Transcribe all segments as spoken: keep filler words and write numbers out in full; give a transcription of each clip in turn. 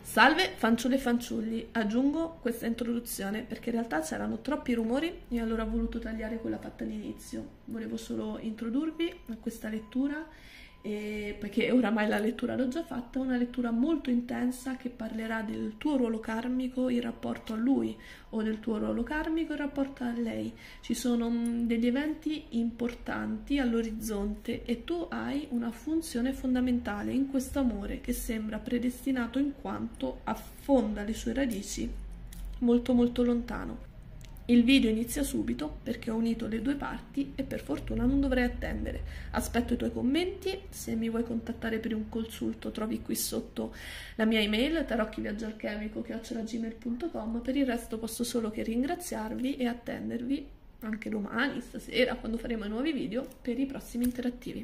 Salve fanciulle e fanciulli, aggiungo questa introduzione perché in realtà c'erano troppi rumori e allora ho voluto tagliare quella fatta all'inizio. Volevo solo introdurvi a questa lettura, e perché oramai la lettura l'ho già fatta, una lettura molto intensa che parlerà del tuo ruolo karmico in rapporto a lui o del tuo ruolo karmico in rapporto a lei. Ci sono degli eventi importanti all'orizzonte e tu hai una funzione fondamentale in questo amore che sembra predestinato in quanto affonda le sue radici molto molto lontano. Il video inizia subito perché ho unito le due parti e per fortuna non dovrei attendere. Aspetto i tuoi commenti, se mi vuoi contattare per un consulto trovi qui sotto la mia email tarocchiviaggialchemico chiocciola gmail punto com. Per il resto posso solo che ringraziarvi e attendervi anche domani, stasera, quando faremo i nuovi video per i prossimi interattivi.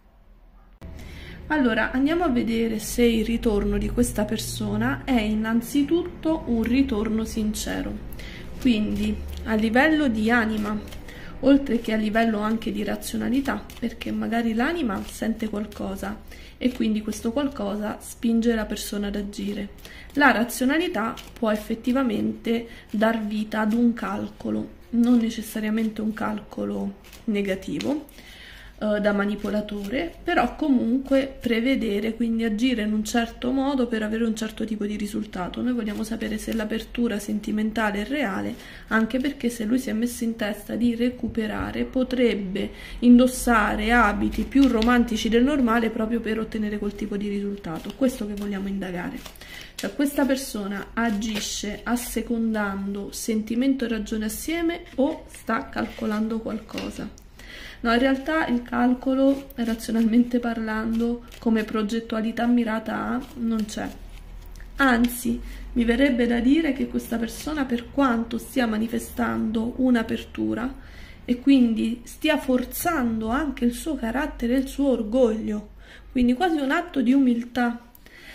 Allora, andiamo a vedere se il ritorno di questa persona è innanzitutto un ritorno sincero. Quindi a livello di anima, oltre che a livello anche di razionalità, perché magari l'anima sente qualcosa e quindi questo qualcosa spinge la persona ad agire. La razionalità può effettivamente dar vita ad un calcolo, non necessariamente un calcolo negativo, da manipolatore, però comunque prevedere, quindi agire in un certo modo per avere un certo tipo di risultato. Noi vogliamo sapere se l'apertura sentimentale è reale, anche perché se lui si è messo in testa di recuperare potrebbe indossare abiti più romantici del normale proprio per ottenere quel tipo di risultato. Questo che vogliamo indagare. Cioè, questa persona agisce assecondando sentimento e ragione assieme o sta calcolando qualcosa? No, in realtà il calcolo, razionalmente parlando, come progettualità mirata a, non c'è. Anzi, mi verrebbe da dire che questa persona, per quanto stia manifestando un'apertura e quindi stia forzando anche il suo carattere e il suo orgoglio, quindi quasi un atto di umiltà,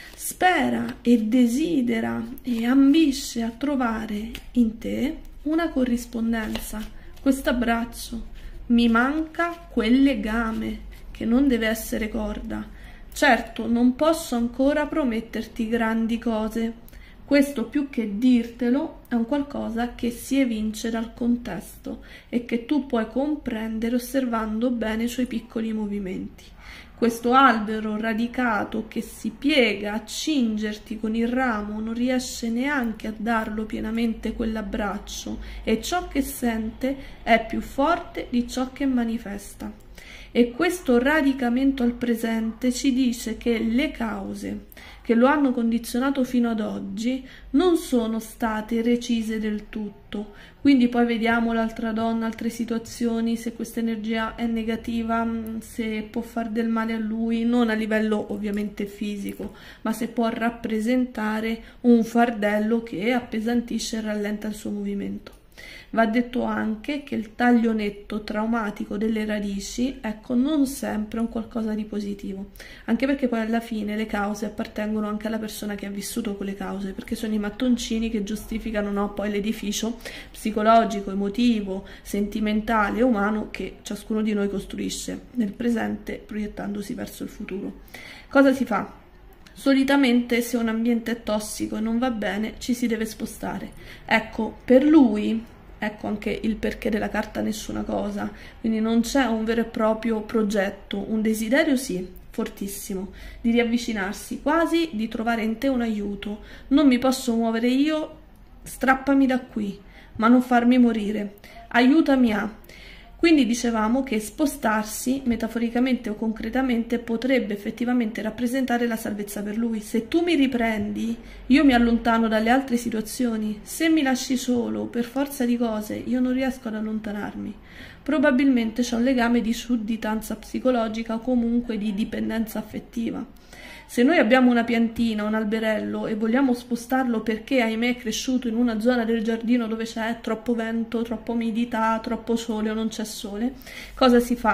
spera e desidera e ambisce a trovare in te una corrispondenza, questo abbraccio. Mi manca quel legame che non deve essere corda. Certo, non posso ancora prometterti grandi cose. Questo, più che dirtelo, è un qualcosa che si evince dal contesto e che tu puoi comprendere osservando bene i suoi piccoli movimenti. Questo albero radicato che si piega a cingerti con il ramo non riesce neanche a darlo pienamente quell'abbraccio e ciò che sente è più forte di ciò che manifesta. E questo radicamento al presente ci dice che le cause che lo hanno condizionato fino ad oggi non sono state recise del tutto. Quindi poi vediamo l'altra donna, altre situazioni, se questa energia è negativa, se può far del male a lui, non a livello ovviamente fisico, ma se può rappresentare un fardello che appesantisce e rallenta il suo movimento. Va detto anche che il taglio netto traumatico delle radici, ecco, non sempre è un qualcosa di positivo, anche perché poi alla fine le cause appartengono anche alla persona che ha vissuto quelle cause, perché sono i mattoncini che giustificano, no, poi l'edificio psicologico, emotivo, sentimentale e umano che ciascuno di noi costruisce nel presente proiettandosi verso il futuro. Cosa si fa? Solitamente se un ambiente è tossico e non va bene ci si deve spostare. Ecco, per lui, ecco anche il perché della carta nessuna cosa, quindi non c'è un vero e proprio progetto, un desiderio sì, fortissimo, di riavvicinarsi, quasi di trovare in te un aiuto. Non mi posso muovere io, strappami da qui, ma non farmi morire, aiutami a... Quindi dicevamo che spostarsi, metaforicamente o concretamente, potrebbe effettivamente rappresentare la salvezza per lui. Se tu mi riprendi, io mi allontano dalle altre situazioni. Se mi lasci solo, per forza di cose, io non riesco ad allontanarmi. Probabilmente c'è un legame di sudditanza psicologica o comunque di dipendenza affettiva. Se noi abbiamo una piantina, un alberello e vogliamo spostarlo perché, ahimè, è cresciuto in una zona del giardino dove c'è troppo vento, troppa umidità, troppo sole o non c'è sole, cosa si fa?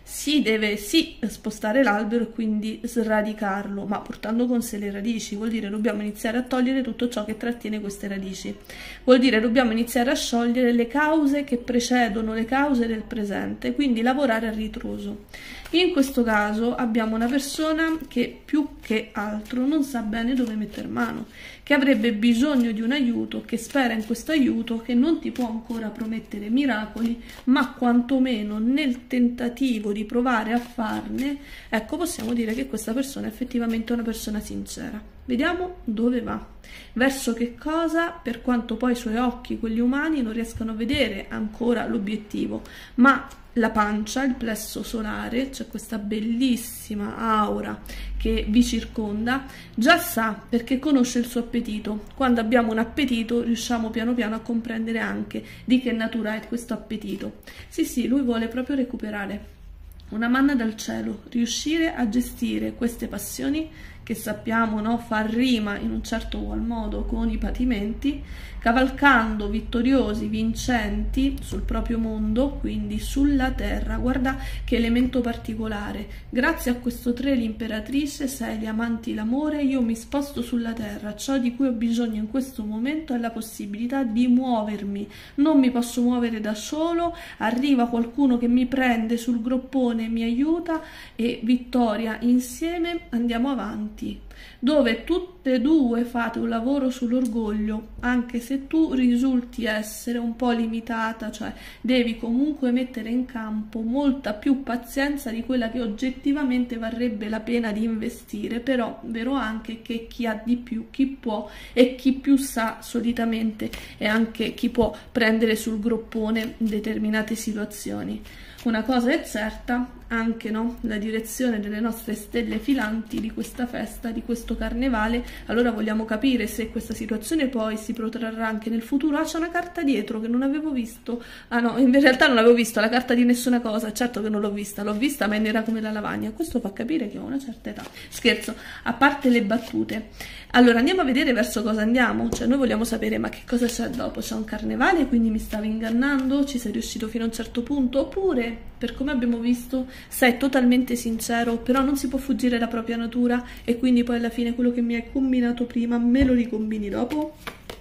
si deve sì spostare l'albero e quindi sradicarlo, ma portando con sé le radici. Vuol dire dobbiamo iniziare a togliere tutto ciò che trattiene queste radici, vuol dire dobbiamo iniziare a sciogliere le cause che precedono le cause del presente, quindi lavorare a ritroso. In questo caso abbiamo una persona che più che altro non sa bene dove mettere mano, che avrebbe bisogno di un aiuto, che spera in questo aiuto, che non ti può ancora promettere miracoli, ma quantomeno nel tentativo di provare a farne, ecco, possiamo dire che questa persona è effettivamente una persona sincera. Vediamo dove va, verso che cosa, per quanto poi i suoi occhi, quelli umani, non riescano a vedere ancora l'obiettivo, ma la pancia, il plesso solare, c'è questa bellissima aura che vi circonda, già sa, perché conosce il suo appetito. Quando abbiamo un appetito riusciamo piano piano a comprendere anche di che natura è questo appetito. Sì, sì, lui vuole proprio recuperare una manna dal cielo, riuscire a gestire queste passioni che sappiamo, no, far rima in un certo qual modo con i patimenti, cavalcando vittoriosi, vincenti sul proprio mondo, quindi sulla terra. Guarda che elemento particolare, grazie a questo tre, l'imperatrice, sei gli amanti, l'amore, io mi sposto sulla terra, ciò di cui ho bisogno in questo momento è la possibilità di muovermi, non mi posso muovere da solo, arriva qualcuno che mi prende sul groppone, mi aiuta e vittoria, insieme andiamo avanti, dove tutte e due fate un lavoro sull'orgoglio, anche se tu risulti essere un po' limitata, cioè devi comunque mettere in campo molta più pazienza di quella che oggettivamente varrebbe la pena di investire, però vero anche che chi ha di più, chi può e chi più sa solitamente è anche chi può prendere sul groppone in determinate situazioni. Una cosa è certa, anche, no, la direzione delle nostre stelle filanti di questa festa, di questo carnevale. Allora vogliamo capire se questa situazione poi si protrarrà anche nel futuro. Ah, c'è una carta dietro che non avevo visto. Ah no, in realtà non avevo visto la carta di nessuna cosa. Certo che non l'ho vista, l'ho vista ma è nera come la lavagna. Questo fa capire che ho una certa età. Scherzo, a parte le battute. Allora andiamo a vedere verso cosa andiamo. Cioè noi vogliamo sapere ma che cosa c'è dopo. C'è un carnevale, quindi mi stavi ingannando? Ci sei riuscito fino a un certo punto? Oppure, per come abbiamo visto, sei totalmente sincero, però non si può fuggire la propria natura e quindi poi alla fine quello che mi hai combinato prima me lo ricombini dopo?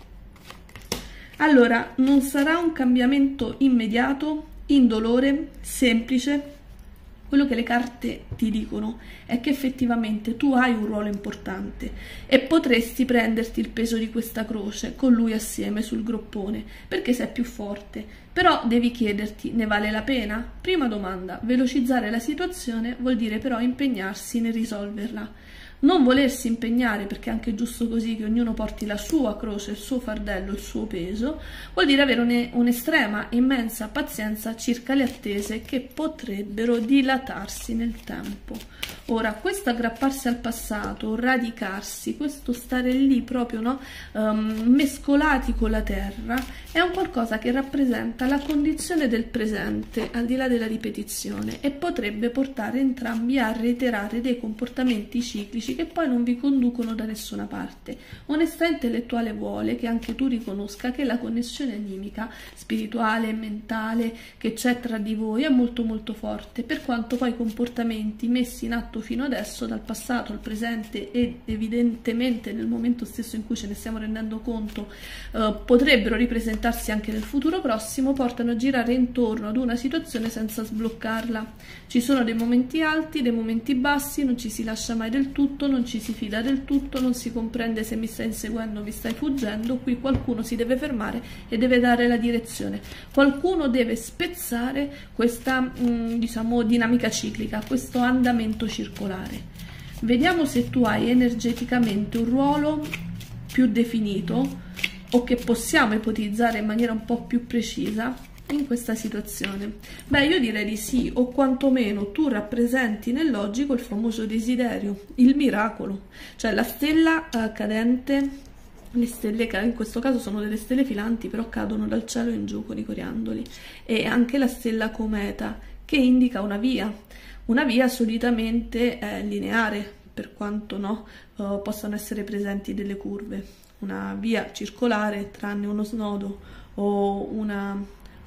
Allora, non sarà un cambiamento immediato, indolore, semplice. Quello che le carte ti dicono è che effettivamente tu hai un ruolo importante e potresti prenderti il peso di questa croce con lui assieme sul groppone, perché sei più forte. Però devi chiederti, ne vale la pena? Prima domanda, velocizzare la situazione vuol dire però impegnarsi nel risolverla. Non volersi impegnare, perché è anche giusto così che ognuno porti la sua croce, il suo fardello, il suo peso, vuol dire avere un'estrema, immensa pazienza circa le attese che potrebbero dilatarsi nel tempo. Ora, questo aggrapparsi al passato, radicarsi, questo stare lì proprio, no, um, mescolati con la terra, è un qualcosa che rappresenta la condizione del presente, al di là della ripetizione, e potrebbe portare entrambi a reiterare dei comportamenti ciclici che poi non vi conducono da nessuna parte. Onestà intellettuale vuole che anche tu riconosca che la connessione animica, spirituale e mentale che c'è tra di voi è molto molto forte, per quanto poi i comportamenti messi in atto fino adesso, dal passato al presente ed evidentemente nel momento stesso in cui ce ne stiamo rendendo conto, eh, potrebbero ripresentarsi anche nel futuro prossimo, portano a girare intorno ad una situazione senza sbloccarla. Ci sono dei momenti alti, dei momenti bassi, non ci si lascia mai del tutto, non ci si fida del tutto, non si comprende se mi stai inseguendo o mi stai fuggendo. Qui qualcuno si deve fermare e deve dare la direzione, qualcuno deve spezzare questa mh, diciamo dinamica ciclica, questo andamento circolare. Vediamo se tu hai energeticamente un ruolo più definito o che possiamo ipotizzare in maniera un po' più precisa in questa situazione. Beh, io direi di sì, o quantomeno tu rappresenti nel logico il famoso desiderio, il miracolo, cioè la stella eh, cadente. Le stelle che in questo caso sono delle stelle filanti, però cadono dal cielo in giù con i coriandoli, e anche la stella cometa che indica una via, una via solitamente eh, lineare, per quanto no eh, possano essere presenti delle curve, una via circolare tranne uno snodo o una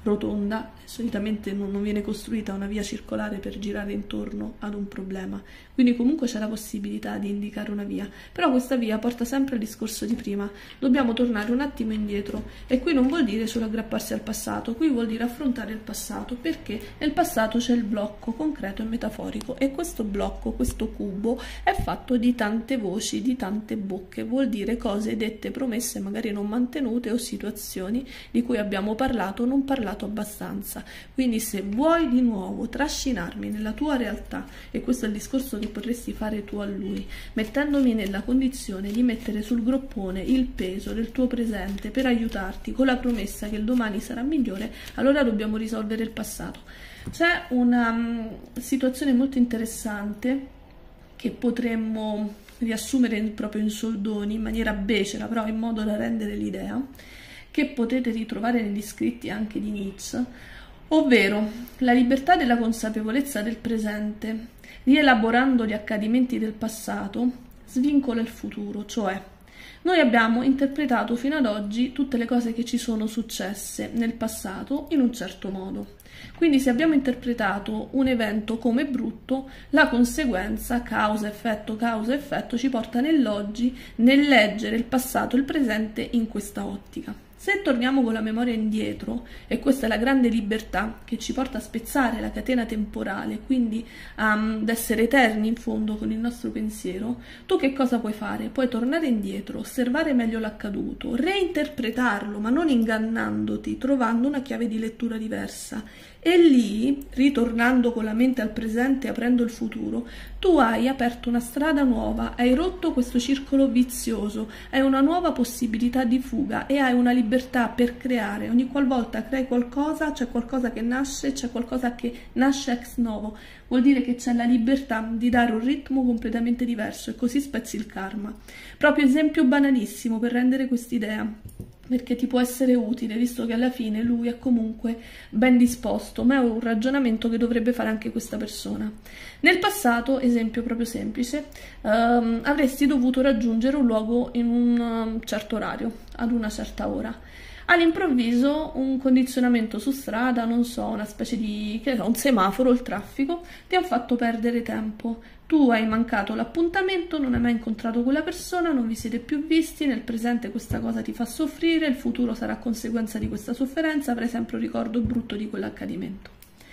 rotonda, solitamente non, non viene costruita una via circolare per girare intorno ad un problema, quindi comunque c'è la possibilità di indicare una via, però questa via porta sempre al discorso di prima, dobbiamo tornare un attimo indietro, e qui non vuol dire solo aggrapparsi al passato, qui vuol dire affrontare il passato, perché nel passato c'è il blocco concreto e metaforico, e questo blocco, questo cubo è fatto di tante voci, di tante bocche, vuol dire cose dette, promesse magari non mantenute, o situazioni di cui abbiamo parlato o non parlato abbastanza. Quindi se vuoi di nuovo trascinarmi nella tua realtà, e questo è il discorso che potresti fare tu a lui, mettendomi nella condizione di mettere sul groppone il peso del tuo presente per aiutarti con la promessa che il domani sarà migliore, allora dobbiamo risolvere il passato. C'è una um, situazione molto interessante che potremmo riassumere proprio in soldoni, in maniera becera, però in modo da rendere l'idea, che potete ritrovare negli scritti anche di Nietzsche, ovvero la libertà della consapevolezza del presente, rielaborando gli accadimenti del passato, svincola il futuro, cioè noi abbiamo interpretato fino ad oggi tutte le cose che ci sono successe nel passato in un certo modo. Quindi se abbiamo interpretato un evento come brutto, la conseguenza, causa-effetto, causa-effetto, ci porta nell'oggi, nel leggere il passato e il presente in questa ottica. Se torniamo con la memoria indietro, e questa è la grande libertà che ci porta a spezzare la catena temporale, quindi um, ad essere eterni in fondo con il nostro pensiero, tu che cosa puoi fare? Puoi tornare indietro, osservare meglio l'accaduto, reinterpretarlo, ma non ingannandoti, trovando una chiave di lettura diversa. E lì, ritornando con la mente al presente e aprendo il futuro, tu hai aperto una strada nuova, hai rotto questo circolo vizioso, hai una nuova possibilità di fuga e hai una libertà per creare. Ogni qualvolta crei qualcosa, c'è qualcosa che nasce, c'è qualcosa che nasce ex novo. Vuol dire che c'è la libertà di dare un ritmo completamente diverso, e così spezzi il karma. Proprio esempio banalissimo per rendere quest'idea, perché ti può essere utile, visto che alla fine lui è comunque ben disposto, ma è un ragionamento che dovrebbe fare anche questa persona. Nel passato, esempio proprio semplice, ehm, avresti dovuto raggiungere un luogo in un certo orario, ad una certa ora. All'improvviso un condizionamento su strada, non so, una specie di, che so, un semaforo, il traffico, ti ha fatto perdere tempo. Tu hai mancato l'appuntamento, non hai mai incontrato quella persona, non vi siete più visti, nel presente questa cosa ti fa soffrire, il futuro sarà conseguenza di questa sofferenza, avrai sempre un ricordo brutto di quell'accadimento.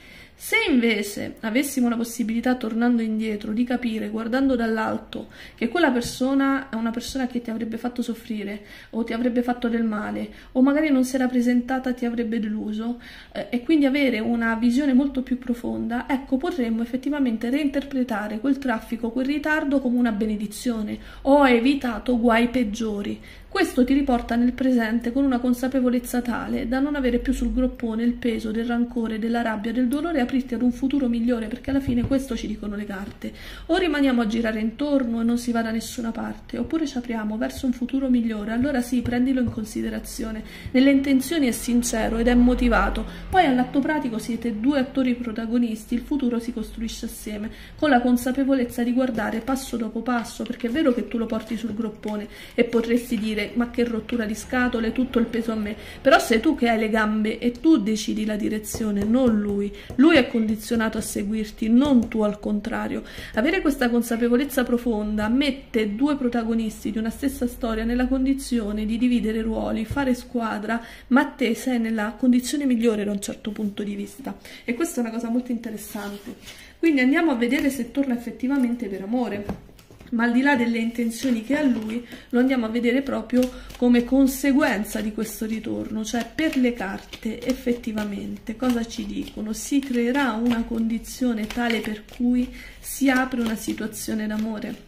Se invece avessimo la possibilità, tornando indietro, di capire, guardando dall'alto, che quella persona è una persona che ti avrebbe fatto soffrire, o ti avrebbe fatto del male, o magari non si era presentata, ti avrebbe deluso, eh, e quindi avere una visione molto più profonda, ecco, potremmo effettivamente reinterpretare quel traffico, quel ritardo come una benedizione. Ho evitato guai peggiori. Questo ti riporta nel presente con una consapevolezza tale da non avere più sul groppone il peso del rancore, della rabbia, del dolore, e aprirti ad un futuro migliore, perché alla fine questo ci dicono le carte. O rimaniamo a girare intorno e non si va da nessuna parte, oppure ci apriamo verso un futuro migliore. Allora sì, prendilo in considerazione. Nelle intenzioni è sincero ed è motivato, poi all'atto pratico siete due attori protagonisti, il futuro si costruisce assieme, con la consapevolezza di guardare passo dopo passo, perché è vero che tu lo porti sul groppone e potresti dire: ma che rottura di scatole, tutto il peso a me. Però sei tu che hai le gambe e tu decidi la direzione, non lui. Lui è condizionato a seguirti, non tu al contrario. Avere questa consapevolezza profonda mette due protagonisti di una stessa storia nella condizione di dividere ruoli, fare squadra, ma te sei nella condizione migliore da un certo punto di vista. E questa è una cosa molto interessante. Quindi andiamo a vedere se torna effettivamente per amore. Ma al di là delle intenzioni che ha lui, lo andiamo a vedere proprio come conseguenza di questo ritorno, cioè per le carte effettivamente cosa ci dicono? Si creerà una condizione tale per cui si apre una situazione d'amore.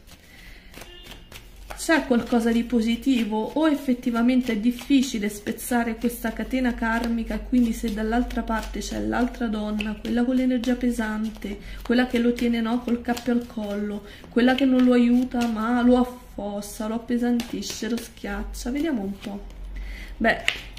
C'è qualcosa di positivo, o effettivamente è difficile spezzare questa catena karmica, quindi se dall'altra parte c'è l'altra donna, quella con l'energia pesante, quella che lo tiene, no, col cappio al collo, quella che non lo aiuta ma lo affossa, lo appesantisce, lo schiaccia, vediamo un po'. Beh,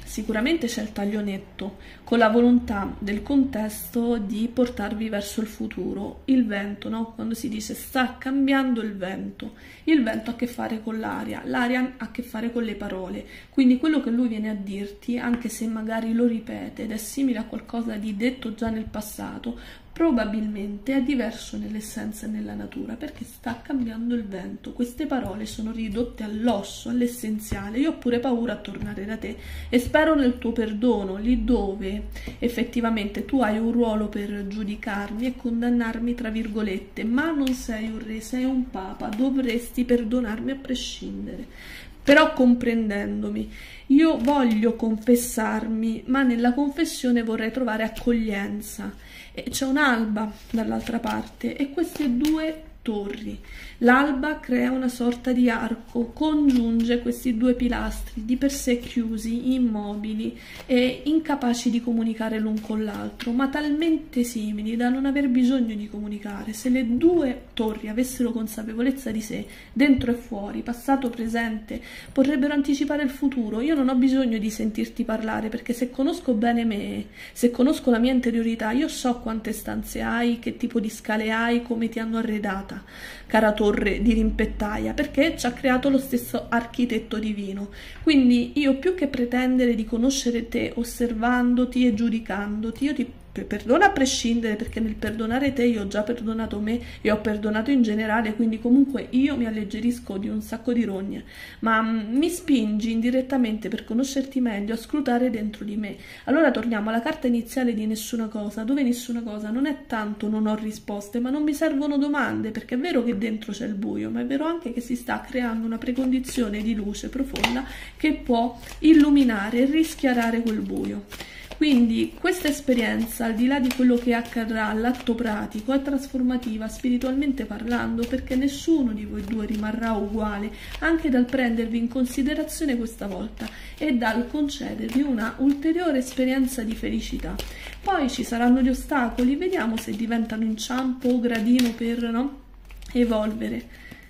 sicuramente c'è il taglio netto, con la volontà del contesto di portarvi verso il futuro. Il vento, no? Quando si dice sta cambiando il vento, il vento ha a che fare con l'aria, l'aria ha a che fare con le parole, quindi quello che lui viene a dirti, anche se magari lo ripete ed è simile a qualcosa di detto già nel passato, probabilmente è diverso nell'essenza e nella natura, perché sta cambiando il vento. Queste parole sono ridotte all'osso, all'essenziale. Io ho pure paura a tornare da te e spero nel tuo perdono, lì dove effettivamente tu hai un ruolo per giudicarmi e condannarmi tra virgolette, ma non sei un re, sei un papa, dovresti perdonarmi a prescindere. Però comprendendomi, io voglio confessarmi, ma nella confessione vorrei trovare accoglienza. E c'è un'alba dall'altra parte e queste due torri. L'alba crea una sorta di arco, congiunge questi due pilastri di per sé chiusi, immobili e incapaci di comunicare l'un con l'altro, ma talmente simili da non aver bisogno di comunicare. Se le due torri avessero consapevolezza di sé, dentro e fuori, passato, presente, potrebbero anticipare il futuro. Io non ho bisogno di sentirti parlare, perché se conosco bene me, se conosco la mia interiorità, io so quante stanze hai, che tipo di scale hai, come ti hanno arredata, cara torre di rimpettaia, perché ci ha creato lo stesso architetto divino. Quindi io, più che pretendere di conoscere te osservandoti e giudicandoti, io ti perdono a prescindere, perché nel perdonare te io ho già perdonato me e ho perdonato in generale, quindi comunque io mi alleggerisco di un sacco di rogne, ma mi spingi indirettamente, per conoscerti meglio, a scrutare dentro di me. Allora torniamo alla carta iniziale di nessuna cosa, dove nessuna cosa non è tanto non ho risposte, ma non mi servono domande, perché è vero che dentro c'è il buio, ma è vero anche che si sta creando una precondizione di luce profonda che può illuminare e rischiarare quel buio. Quindi questa esperienza, al di là di quello che accadrà all'atto pratico, è trasformativa spiritualmente parlando, perché nessuno di voi due rimarrà uguale, anche dal prendervi in considerazione questa volta e dal concedervi una ulteriore esperienza di felicità. Poi ci saranno gli ostacoli, vediamo se diventano inciampo o gradino per, no, evolvere.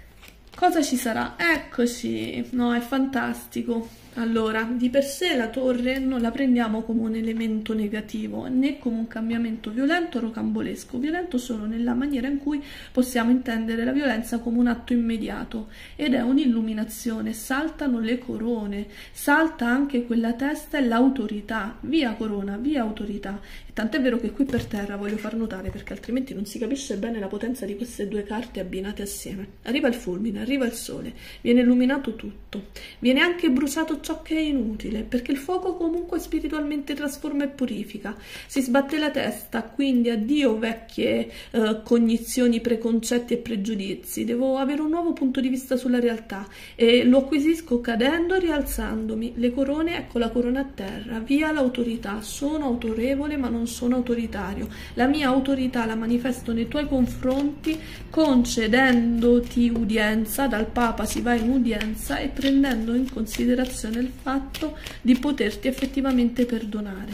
Cosa ci sarà? Eccoci, no, è fantastico. Allora, di per sé la torre non la prendiamo come un elemento negativo, né come un cambiamento violento o rocambolesco, violento solo nella maniera in cui possiamo intendere la violenza come un atto immediato, ed è un'illuminazione. Saltano le corone, salta anche quella testa e l'autorità, via corona, via autorità. E tant'è vero che qui per terra voglio far notare, perché altrimenti non si capisce bene la potenza di queste due carte abbinate assieme. Arriva il fulmine, arriva il sole, viene illuminato tutto, viene anche bruciato ciò che è inutile, perché il fuoco comunque spiritualmente trasforma e purifica. Si sbatte la testa, quindi addio vecchie eh, cognizioni, preconcetti e pregiudizi. Devo avere un nuovo punto di vista sulla realtà e lo acquisisco cadendo e rialzandomi. Le corone, ecco la corona a terra, via l'autorità. Sono autorevole ma non sono autoritario. La mia autorità la manifesto nei tuoi confronti, concedendoti udienza, dal Papa si va in udienza e prendendo in considerazione il fatto di poterti effettivamente perdonare.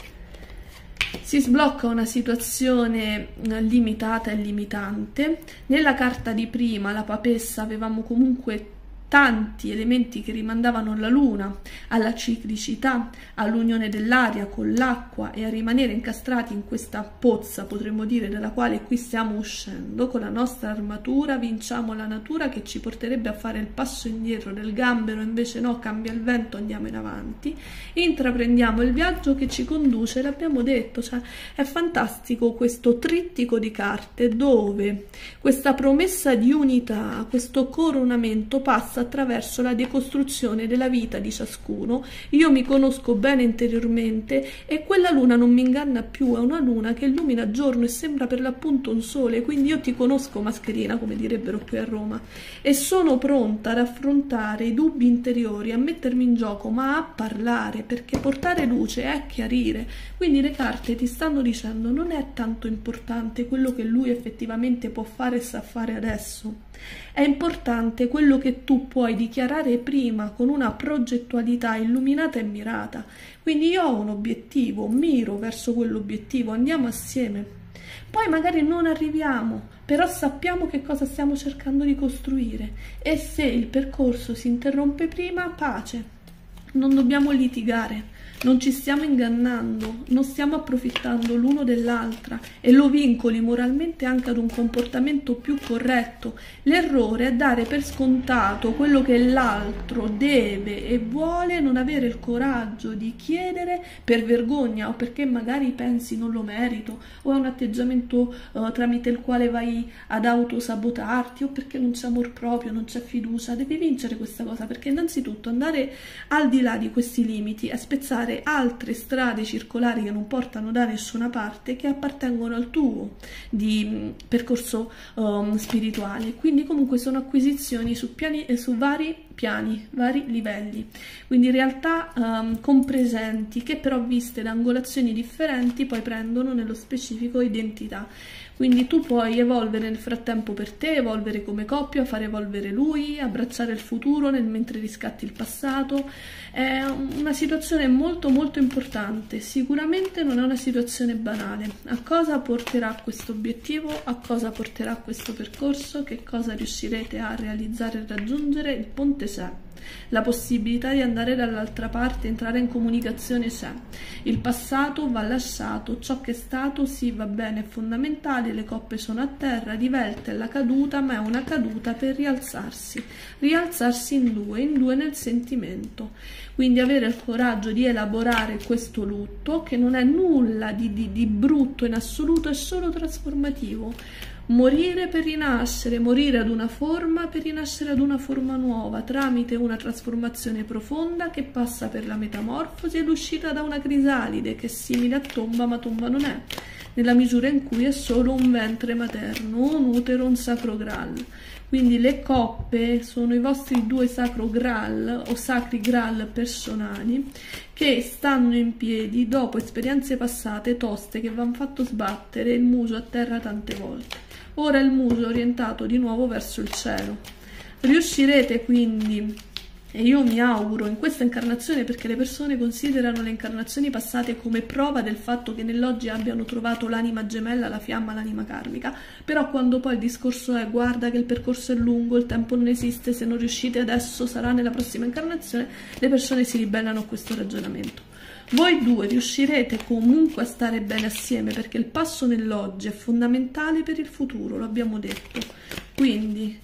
Si sblocca una situazione limitata e limitante. Nella carta di prima, la papessa, avevamo comunque tanti elementi che rimandavano alla luna, alla ciclicità, all'unione dell'aria con l'acqua e a rimanere incastrati in questa pozza, potremmo dire, dalla quale qui stiamo uscendo. Con la nostra armatura vinciamo la natura che ci porterebbe a fare il passo indietro del gambero, invece no, cambia il vento, andiamo in avanti, intraprendiamo il viaggio che ci conduce, l'abbiamo detto, cioè è fantastico questo trittico di carte dove questa promessa di unità, questo coronamento passa attraverso la decostruzione della vita di ciascuno. Io mi conosco bene interiormente e quella luna non mi inganna più, è una luna che illumina giorno e sembra per l'appunto un sole, quindi io ti conosco, mascherina, come direbbero qui a Roma, e sono pronta ad affrontare i dubbi interiori, a mettermi in gioco, ma a parlare, perché portare luce è chiarire. Quindi le carte ti stanno dicendo non è tanto importante quello che lui effettivamente può fare e sa fare adesso, è importante quello che tu puoi dichiarare prima con una progettualità illuminata e mirata. Quindi io ho un obiettivo, miro verso quell'obiettivo, andiamo assieme. Poi magari non arriviamo, però sappiamo che cosa stiamo cercando di costruire, e se il percorso si interrompe prima, pace. Non dobbiamo litigare, non ci stiamo ingannando, non stiamo approfittando l'uno dell'altra e lo vincoli moralmente anche ad un comportamento più corretto. L'errore è dare per scontato quello che l'altro deve e vuole, non avere il coraggio di chiedere per vergogna o perché magari pensi non lo merito, o è un atteggiamento uh, tramite il quale vai ad autosabotarti, o perché non c'è amor proprio, non c'è fiducia. Devi vincere questa cosa, perché innanzitutto andare al di là di questi limiti è spezzare altre strade circolari che non portano da nessuna parte, che appartengono al tuo di mh, percorso um, spirituale. Quindi comunque sono acquisizioni su, piani, eh, su vari piani, vari livelli, quindi realtà um, compresenti che però viste da angolazioni differenti poi prendono nello specifico identità. Quindi tu puoi evolvere nel frattempo per te, evolvere come coppia, fare evolvere lui, abbracciare il futuro nel mentre riscatti il passato. È una situazione molto molto importante, sicuramente non è una situazione banale. A cosa porterà questo obiettivo? A cosa porterà questo percorso? Che cosa riuscirete a realizzare e raggiungere? Il ponte c'è. La possibilità di andare dall'altra parte, entrare in comunicazione c'è. Il passato va lasciato, ciò che è stato sì va bene, è fondamentale, le coppe sono a terra, divelta è la caduta, ma è una caduta per rialzarsi, rialzarsi in due, in due nel sentimento. Quindi avere il coraggio di elaborare questo lutto, che non è nulla di, di, di brutto in assoluto, è solo trasformativo. Morire per rinascere, morire ad una forma per rinascere ad una forma nuova, tramite una trasformazione profonda che passa per la metamorfosi ed uscita da una crisalide che è simile a tomba, ma tomba non è, nella misura in cui è solo un ventre materno, un utero, un sacro graal. Quindi le coppe sono i vostri due sacro graal o sacri graal personali che stanno in piedi dopo esperienze passate toste che vi hanno fatto sbattere il muso a terra tante volte. Ora il muso è orientato di nuovo verso il cielo. Riuscirete quindi, e io mi auguro in questa incarnazione, perché le persone considerano le incarnazioni passate come prova del fatto che nell'oggi abbiano trovato l'anima gemella, la fiamma, l'anima karmica, però quando poi il discorso è guarda che il percorso è lungo, il tempo non esiste, se non riuscite adesso sarà nella prossima incarnazione, le persone si ribellano a questo ragionamento. Voi due riuscirete comunque a stare bene assieme, perché il passo nell'oggi è fondamentale per il futuro, lo abbiamo detto. Quindi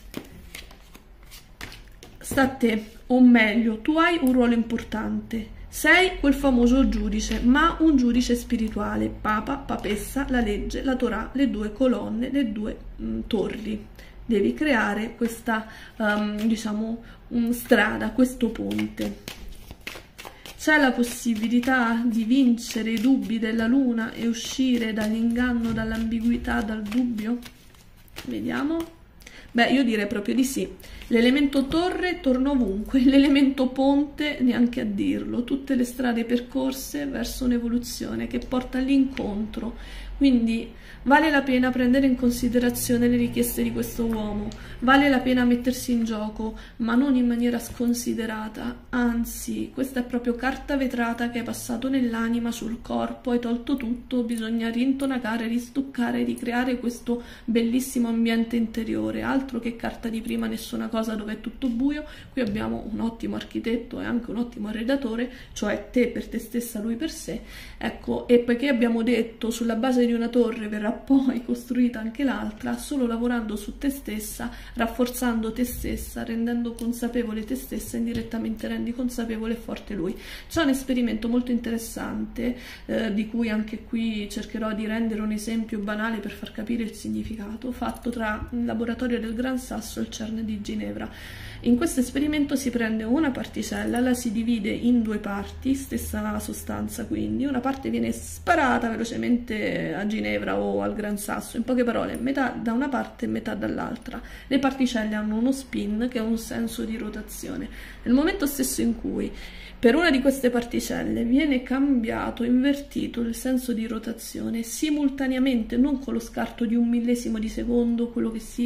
sta a te, o meglio, tu hai un ruolo importante, sei quel famoso giudice, ma un giudice spirituale, papa, papessa, la legge, la Torah, le due colonne, le due mh, torri. Devi creare questa, um, diciamo, um, strada, questo ponte. C'è la possibilità di vincere i dubbi della luna e uscire dall'inganno, dall'ambiguità, dal dubbio? Vediamo. Beh, io direi proprio di sì. L'elemento torre torna ovunque, l'elemento ponte neanche a dirlo. Tutte le strade percorse verso un'evoluzione che porta all'incontro. Quindi vale la pena prendere in considerazione le richieste di questo uomo, vale la pena mettersi in gioco, ma non in maniera sconsiderata, anzi, questa è proprio carta vetrata che hai passato nell'anima, sul corpo, hai tolto tutto, bisogna rintonacare, ristuccare, ricreare questo bellissimo ambiente interiore, altro che carta di prima, nessuna cosa dove è tutto buio. Qui abbiamo un ottimo architetto e anche un ottimo arredatore, cioè te per te stessa, lui per sé, ecco, e poiché abbiamo detto sulla base di una torre verrà poi costruita anche l'altra, solo lavorando su te stessa, rafforzando te stessa, rendendo consapevole te stessa, indirettamente rendi consapevole e forte lui. C'è un esperimento molto interessante eh, di cui anche qui cercherò di rendere un esempio banale per far capire il significato, fatto tra il laboratorio del Gran Sasso e il CERN di Ginevra. In questo esperimento si prende una particella, la si divide in due parti, stessa sostanza quindi, una parte viene sparata velocemente a Ginevra o al Gran Sasso, in poche parole, metà da una parte e metà dall'altra. Le particelle hanno uno spin che ha un senso di rotazione. Nel momento stesso in cui per una di queste particelle viene cambiato, invertito il senso di rotazione, simultaneamente, non con lo scarto di un millesimo di secondo, quello che sia,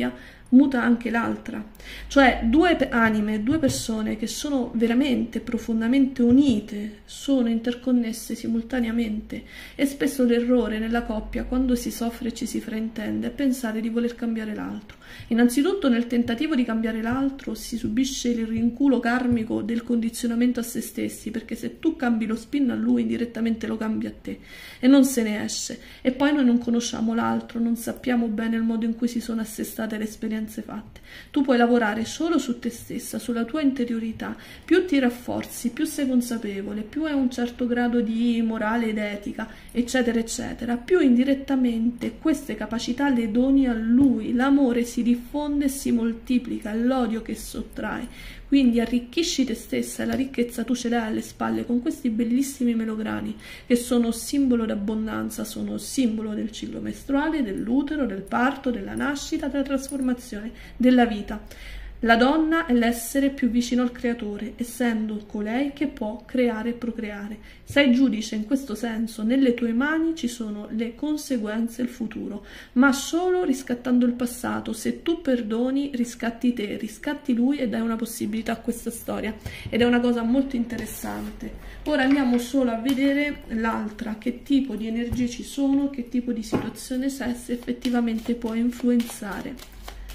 muta anche l'altra. Cioè due anime, due persone che sono veramente profondamente unite, sono interconnesse simultaneamente, e spesso l'errore nella coppia, quando si soffre e ci si fraintende, è pensare di voler cambiare l'altro. Innanzitutto nel tentativo di cambiare l'altro si subisce il rinculo karmico del condizionamento a se stessi, perché se tu cambi lo spin a lui, indirettamente lo cambi a te e non se ne esce. E poi noi non conosciamo l'altro, non sappiamo bene il modo in cui si sono assestate le esperienze fatte. Tu puoi lavorare solo su te stessa, sulla tua interiorità. Più ti rafforzi, più sei consapevole, più hai un certo grado di morale ed etica, eccetera eccetera, più indirettamente queste capacità le doni a lui. L'amore si diffonde e si moltiplica, è l'odio che sottrae. Quindi arricchisci te stessa, e la ricchezza tu ce l'hai alle spalle con questi bellissimi melograni che sono simbolo d'abbondanza, sono simbolo del ciclo mestruale, dell'utero, del parto, della nascita, della trasformazione, della vita. La donna è l'essere più vicino al creatore, essendo colei che può creare e procreare. Sei giudice in questo senso, nelle tue mani ci sono le conseguenze e il futuro, ma solo riscattando il passato. Se tu perdoni, riscatti te, riscatti lui e dai una possibilità a questa storia. Ed è una cosa molto interessante. Ora andiamo solo a vedere l'altra, che tipo di energie ci sono, che tipo di situazione c'è, se effettivamente può influenzare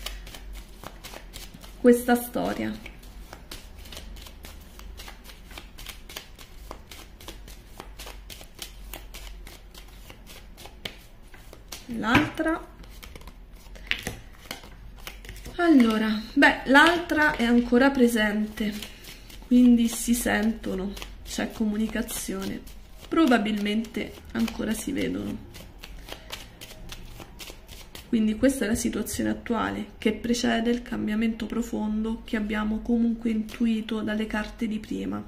questa storia. L'altra, allora, beh, l'altra è ancora presente, quindi si sentono, c'è comunicazione, probabilmente ancora si vedono. Quindi questa è la situazione attuale, che precede il cambiamento profondo che abbiamo comunque intuito dalle carte di prima.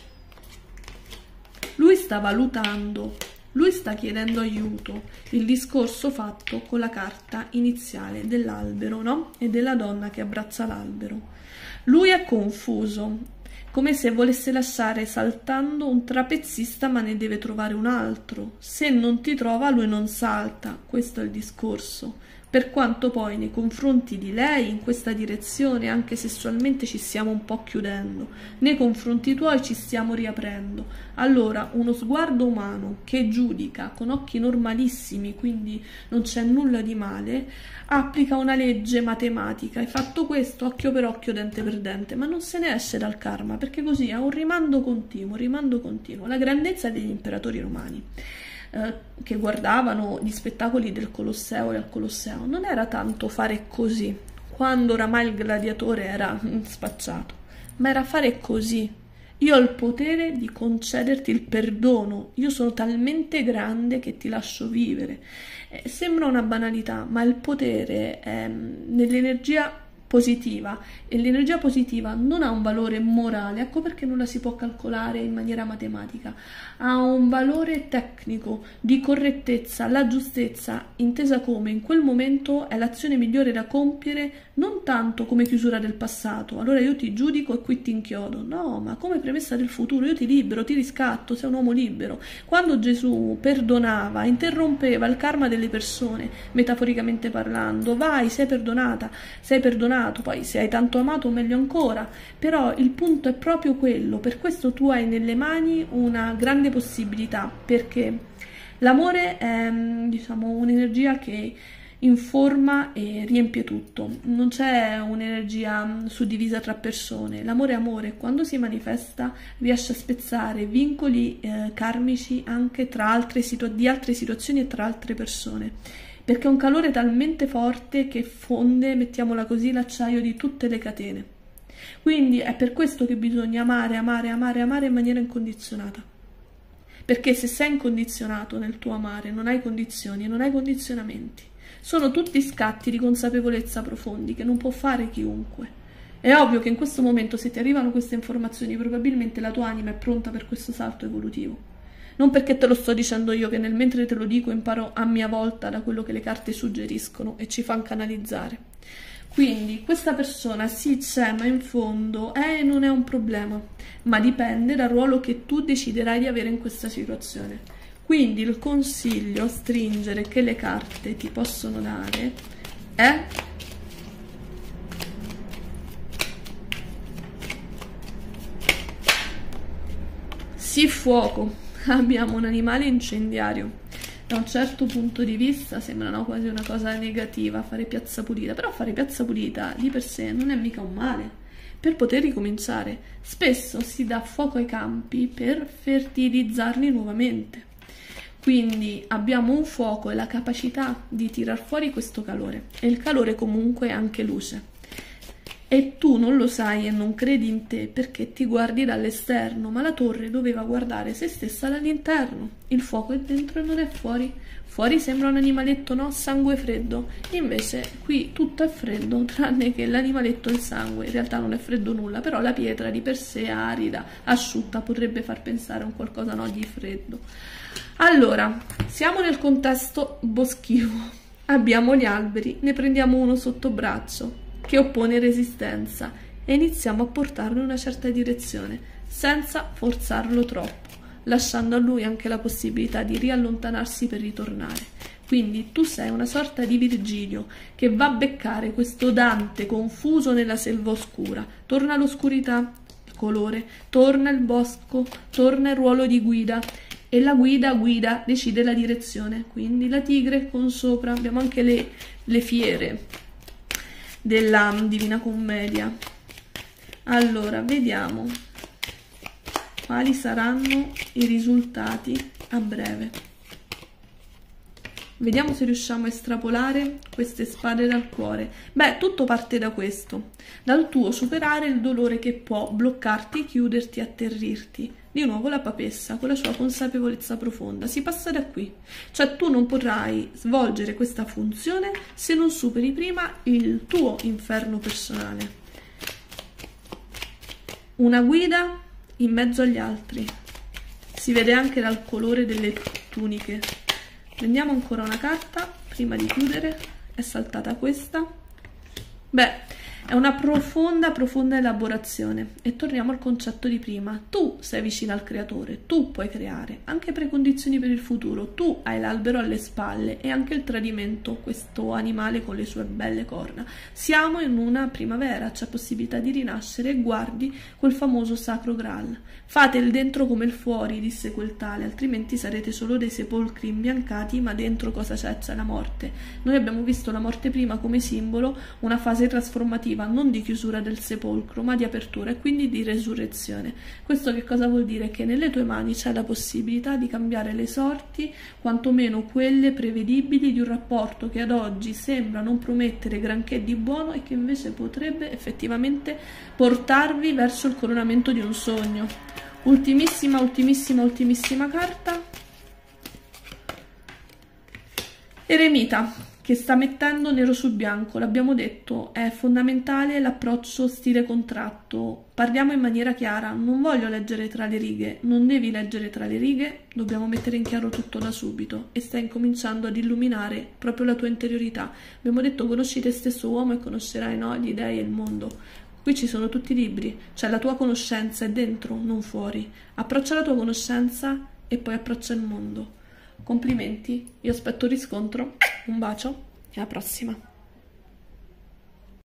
Lui sta valutando, lui sta chiedendo aiuto, il discorso fatto con la carta iniziale dell'albero, no? E della donna che abbraccia l'albero. Lui è confuso, come se volesse lasciare saltando un trapezzista, ma ne deve trovare un altro. Se non ti trova, lui non salta, questo è il discorso. Per quanto poi nei confronti di lei, in questa direzione, anche sessualmente ci stiamo un po' chiudendo, nei confronti tuoi ci stiamo riaprendo. Allora, uno sguardo umano che giudica con occhi normalissimi, quindi non c'è nulla di male, applica una legge matematica. Hai fatto questo, occhio per occhio, dente per dente, ma non se ne esce dal karma, perché così è un rimando continuo, rimando continuo. La grandezza degli imperatori romani, Eh, che guardavano gli spettacoli del Colosseo e al Colosseo, non era tanto fare così, quando oramai il gladiatore era spacciato, ma era fare così. Io ho il potere di concederti il perdono, io sono talmente grande che ti lascio vivere. Eh, sembra una banalità, ma il potere è nell'energia positiva, e l'energia positiva non ha un valore morale, ecco perché non la si può calcolare in maniera matematica, ha un valore tecnico di correttezza. La giustezza, intesa come in quel momento, è l'azione migliore da compiere, non tanto come chiusura del passato, allora io ti giudico e qui ti inchiodo, no, ma come premessa del futuro, io ti libero, ti riscatto, sei un uomo libero. Quando Gesù perdonava, interrompeva il karma delle persone, metaforicamente parlando, vai, sei perdonata, sei perdonato, poi se hai tanto amato meglio ancora, però il punto è proprio quello. Per questo tu hai nelle mani una grande possibilità, perché l'amore è, diciamo, un'energia che informa e riempie tutto, non c'è un'energia suddivisa tra persone. L'amore è amore, quando si manifesta riesce a spezzare vincoli eh, karmici anche tra altre situ- di altre situazioni e tra altre persone, perché è un calore talmente forte che fonde, mettiamola così, l'acciaio di tutte le catene. Quindi è per questo che bisogna amare, amare, amare, amare in maniera incondizionata, perché se sei incondizionato nel tuo amare non hai condizioni e non hai condizionamenti. Sono tutti scatti di consapevolezza profondi che non può fare chiunque. È ovvio che in questo momento, se ti arrivano queste informazioni, probabilmente la tua anima è pronta per questo salto evolutivo. Non perché te lo sto dicendo io, che nel mentre te lo dico imparo a mia volta da quello che le carte suggeriscono e ci fanno canalizzare. Quindi questa persona sì c'è, ma in fondo è, non è un problema, ma dipende dal ruolo che tu deciderai di avere in questa situazione. Quindi il consiglio stringere che le carte ti possono dare è Sì, fuoco, abbiamo un animale incendiario. Da un certo punto di vista sembra, no, quasi una cosa negativa fare piazza pulita, però fare piazza pulita di per sé non è mica un male. Per poter ricominciare, spesso si dà fuoco ai campi per fertilizzarli nuovamente. Quindi abbiamo un fuoco e la capacità di tirar fuori questo calore, e il calore comunque è anche luce. E tu non lo sai e non credi in te perché ti guardi dall'esterno, ma la torre doveva guardare se stessa dall'interno. Il fuoco è dentro e non è fuori. Fuori sembra un animaletto, no? Sangue freddo. Invece qui tutto è freddo, tranne che l'animaletto e il sangue. In realtà non è freddo nulla, però la pietra di per sé arida, asciutta, potrebbe far pensare a un qualcosa, no, di freddo. Allora, siamo nel contesto boschivo. Abbiamo gli alberi, ne prendiamo uno sotto braccio che oppone resistenza e iniziamo a portarlo in una certa direzione, senza forzarlo troppo, lasciando a lui anche la possibilità di riallontanarsi per ritornare. Quindi tu sei una sorta di Virgilio che va a beccare questo Dante confuso nella selva oscura. Torna l'oscurità, il colore, torna il bosco, torna il ruolo di guida, e la guida guida, decide la direzione. Quindi la tigre con sopra, abbiamo anche le, le fiere della Divina Commedia. Allora, vediamo quali saranno i risultati a breve. Vediamo se riusciamo a estrapolare queste spade dal cuore. Beh, tutto parte da questo, dal tuo superare il dolore che può bloccarti, chiuderti, atterrirti. Di nuovo la papessa con la sua consapevolezza profonda. Si passa da qui. Cioè tu non potrai svolgere questa funzione se non superi prima il tuo inferno personale. Una guida in mezzo agli altri. Si vede anche dal colore delle tuniche. Prendiamo ancora una carta prima di chiudere. È saltata questa. Beh, è una profonda, profonda elaborazione. E torniamo al concetto di prima. Tu sei vicino al creatore, tu puoi creare anche precondizioni per il futuro. Tu hai l'albero alle spalle e anche il tradimento, questo animale con le sue belle corna. Siamo in una primavera, c'è possibilità di rinascere. Guardi quel famoso sacro Graal. Fate il dentro come il fuori, disse quel tale, altrimenti sarete solo dei sepolcri imbiancati, ma dentro cosa c'è? C'è la morte. Noi abbiamo visto la morte prima come simbolo, una fase trasformativa, non di chiusura del sepolcro, ma di apertura e quindi di resurrezione. Questo che cosa vuol dire? Che nelle tue mani c'è la possibilità di cambiare le sorti, quantomeno quelle prevedibili, di un rapporto che ad oggi sembra non promettere granché di buono e che invece potrebbe effettivamente portarvi verso il coronamento di un sogno. Ultimissima, ultimissima, ultimissima carta. Eremita, che sta mettendo nero su bianco. L'abbiamo detto, è fondamentale l'approccio stile contratto. Parliamo in maniera chiara, non voglio leggere tra le righe, non devi leggere tra le righe, dobbiamo mettere in chiaro tutto da subito e stai incominciando ad illuminare proprio la tua interiorità. Abbiamo detto conosci te stesso uomo e conoscerai, no, gli dei e il mondo. Qui ci sono tutti i libri, cioè la tua conoscenza è dentro, non fuori. Approccia la tua conoscenza e poi approccia il mondo. Complimenti, io aspetto riscontro, un bacio e alla prossima.